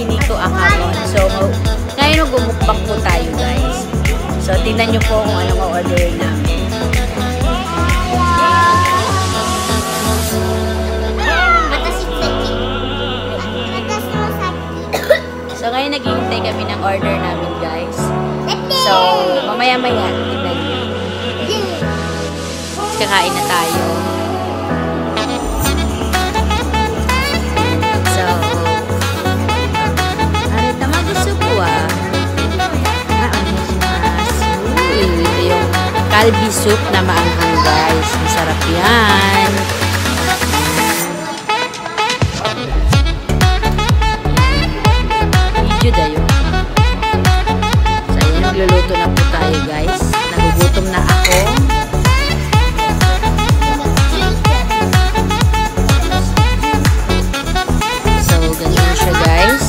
yakiniku ahamon. So, ngayon gumukbang po tayo, guys. So, tingnan nyo po kung anong order namin. So, ngayon naghihintay kami ng order namin, guys. So, mamaya-maya, tingnan nyo. Kakain na tayo. So, tamago soup ah. Ito yung kalbi soup na maanghang, guys. Masarap yan. Video dayo. So, ayan, nagluluto na po tayo, guys. Nagugutom na ako. So, ganyan siya, guys.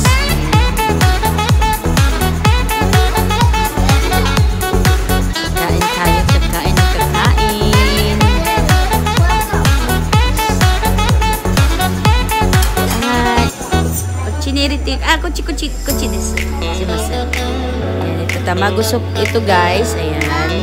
Kain tayo, kakain ng kakain. Chiniritik. Kuchi desu. Sumasen. Ayan, ito tamago soup. Ito, guys. Ayan.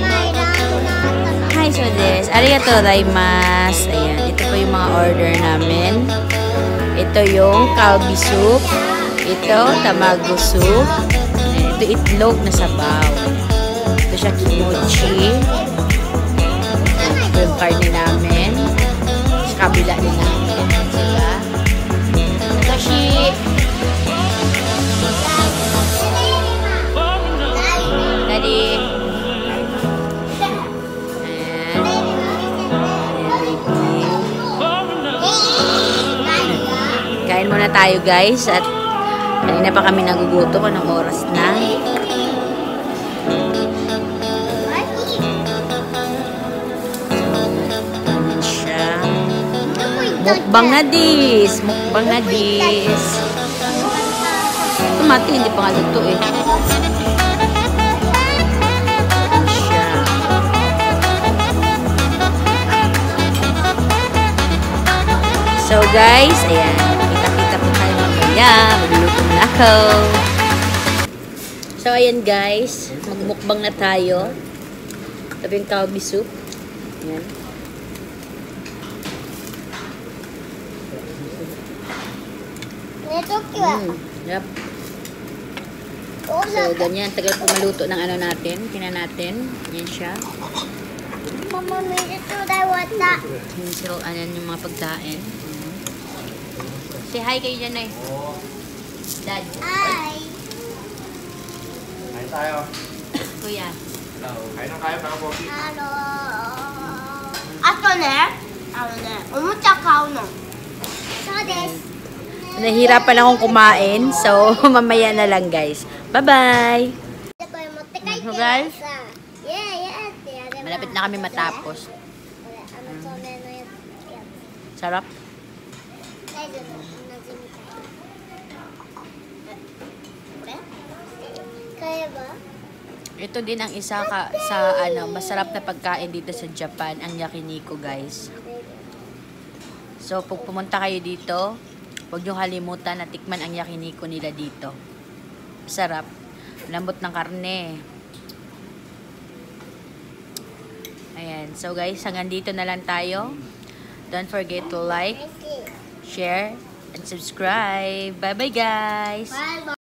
Hi, so des. Arigatou gozaimasu. Ayan. Ito po yung mga order namin. Ito yung kalbi soup. Ito, tamago soup. Ayan, ito itlog na sabaw. Ito siya kimochi. Ito yung karne namin. Sa kabila din namin. Sila. Ito si Daddy. Kain muna tayo, guys. At kanina pa kami nagugutom. Anong oras na? Ganyan siya. Mukbang na dis. Mukbang na dis. Mati, hindi pa nga luto eh. So guys, ayan. Kita-kita po tayo mamaya. Magluluto na ako. So ayan, guys. Magmukbang na tayo. Ito yung kalbi soup. Ayan. Yep. So, ganyan. Tagal po maluto ng ano natin. Tingnan natin. Yan siya. Mama, may ito tayo wata. So, ayan yung mga pagkain. Say hi kayo dyan, eh. Dad. Hi. Kain tayo. Kuya. Hello. Kain na kayo, mga pogi. Hello. Ato ne? Omocha kao no. So desu. Nahihirapan akong kumain. So, mamaya na lang, guys. Bye-bye! So, guys, malapit na kami matapos. Sarap. Ito din ang isa sa masarap na pagkain dito sa Japan, ang yakiniku, guys. So, pag pumunta kayo dito, huwag nyo kalimutan na tikman ang yakiniku nila dito. Sarap. Lambot ng karne. Ayan. So guys, hanggang dito na lang tayo. Don't forget to like, share, and subscribe. Bye-bye, guys! Bye-bye!